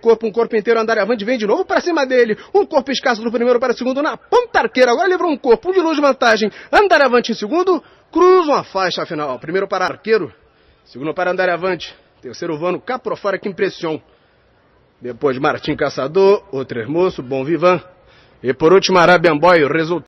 um corpo inteiro, Andariavante vem de novo para cima dele. Um corpo escasso do primeiro para o segundo na ponta arqueira. Agora livrou um corpo, um de luz de vantagem. Andariavante em segundo, cruzam a faixa final. Primeiro para Arqueiro, segundo para Andariavante. Terceiro Vano, cá por fora, que impressão. Depois Martim Caçador, outro Hermoso, Bom Vivan. E por último Arabian Boy, resultado.